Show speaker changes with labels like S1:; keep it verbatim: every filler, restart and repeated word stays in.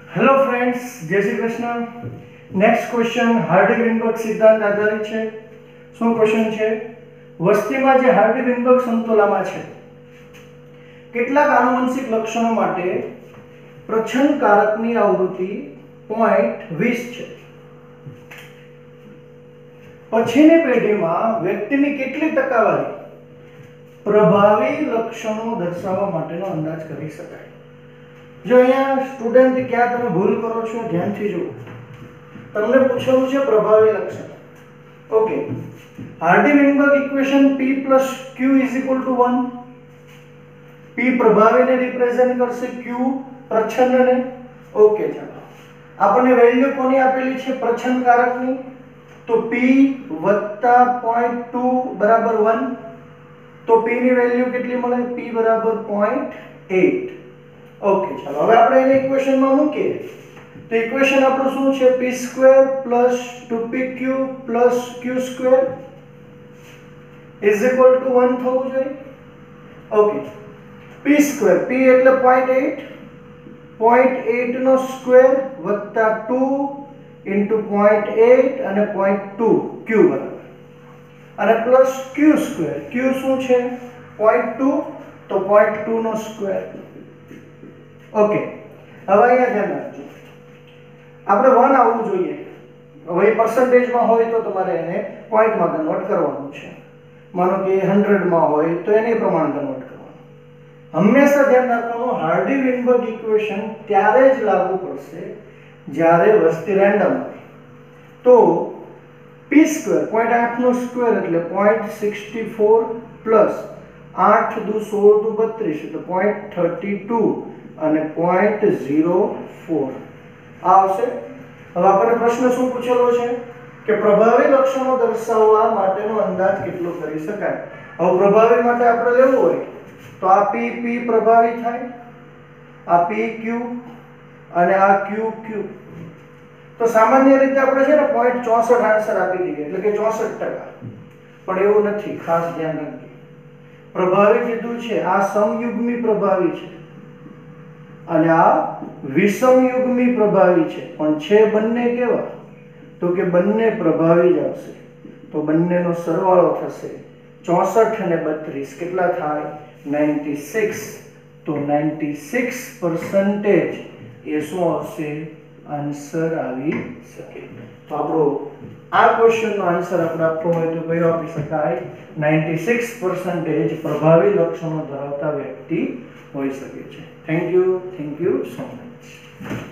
S1: Hello friends, जय Shri Krishna. Next question Hardy Weinberg सिद्धांत आधारित है। શું ક્વેશ્ચન છે? વસ્તીમાં જે હાર્ડી-વિનબર્ગ સમતોલામાં છે કેટલાક આનુવંશિક લક્ષણો માટે પ્રચ્છન્નકારકની આવૃત્તિ પોઈન્ટ વીસ છે। પછીની પેઢીમાં વ્યક્તિની કેટલી ટકાવારી પ્રભાવી લક્ષણો દર્શાવવા માટેનો અંદાજ કરી શકાય। જો અહીંયા સ્ટુડન્ટ ક્યાં તમે ભૂલ કરો છો ધ્યાનથી જુઓ। તમને પૂછેલું છે પ્રભાવી લક્ષણ। Okay, Hardy Weinberg equation P plus Q is equal to one। P પ્રભાવીને રિપ્રેઝન્ટ કરશે, Q પ્રચ્છન્નને। ઓકે, ચાલો આપણને વેલ્યુ કોની આપેલી છે પ્રચ્છન્નકારકની? તો P વત્તા zero point two બરાબર one। તો P ની વેલ્યુ કેટલી મળે? P બરાબર zero point eight। ઓકે, ચાલો હવે આપણે એને ઇક્વેશનમાં મૂકીએ તો ઇક્વેશન આપણું શું છે? p square plus two p q plus q square is equal to one થવું જોઈએ। ઓકે, p સ્ક્વેર p એટલે zero point eight zero point eight નો સ્ક્વેર વત્તા two into zero point eight અને zero point two q બરાબર અને plus q square. q શું છે? zero point two તો zero point two નો સ્ક્વેર। ઓકે, હવે અહીંયા ધ્યાન રાખજો, આપણે one આવવું જોઈએ। હવે પર્સન્ટેજમાં હોય તો તમારે એને પોઈન્ટમાં કન્વર્ટ કરવાનું છે। માનો કે hundred માં હોય તો એને પ્રમાણ કન્વર્ટ કરવાનું। હંમેશા ध्यान રાખવાનું, હાર્ડી-વિનબર્ગ ઇક્વેશન ત્યારે જ લાગુ પડશે જ્યારે વસ્તી રેન્ડમ હોય। તો p square zero point eight નો સ્ક્વેર એટલે zero point six four plus આઠ દુ સોળ દુ બત્રીસ એટલે zero point three two અને zero point zero four આવશે। હવે આપણને પ્રશ્ન શું પૂછેલો છે કે પ્રભાવી લક્ષણો દર્શાવવા માટેનો અંદાજ કેટલો કરી શકાય। હવે પ્રભાવી માટે આપણે લેવું હોય તો આ p p પ્રભાવી થાય, આ p q અને આ q q। તો સામાન્ય રીતે આપણે છે ને zero point four four answer આપી દઈએ એટલે કે चौसठ ટકા, પણ એવું નથી, ખાસ ધ્યાન રાખજો। પ્રભાવી કીધું છે આ સમયુગ્મી પ્રભાવી છે અને આ વિષમયુગ્મી પ્રભાવી છે, પણ છે બંને કેવા? તો કે બંને પ્રભાવી જ આવશે। તો બંનેનો સરવાળો થશે चौसठ અને બત્રીસ કેટલા થાય? ninety-six। તો ninety-six percentage એ શું આવશે? આન્સર આવી શકે। તો આપણો આ ક્વેશ્ચનનો આન્સર આપણે આપવો હોય તો કયો આપી શકાય? ninety-six percentage પ્રભાવી લક્ષણો ધરાવતા વ્યક્તિ હોઈ શકે છે। Thank you, thank you so much.